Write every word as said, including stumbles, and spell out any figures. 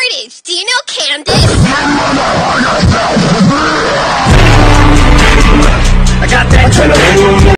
shortage. Do you know Candace? I got that.